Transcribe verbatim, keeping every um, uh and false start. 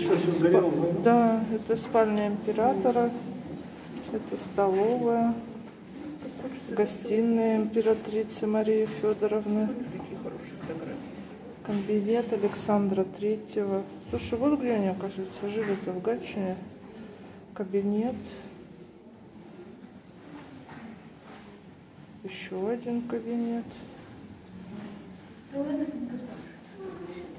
что, все сгорело в войну? Да, это спальня императора, это столовая, гостиная императрицы Марии Федоровны, Такие хорошие фотографии. кабинет Александра Третьего. Слушай, вот где они, оказывается, жили-то в Гатчине. Кабинет. Еще один кабинет. Ну ладно, ты не расскажешь.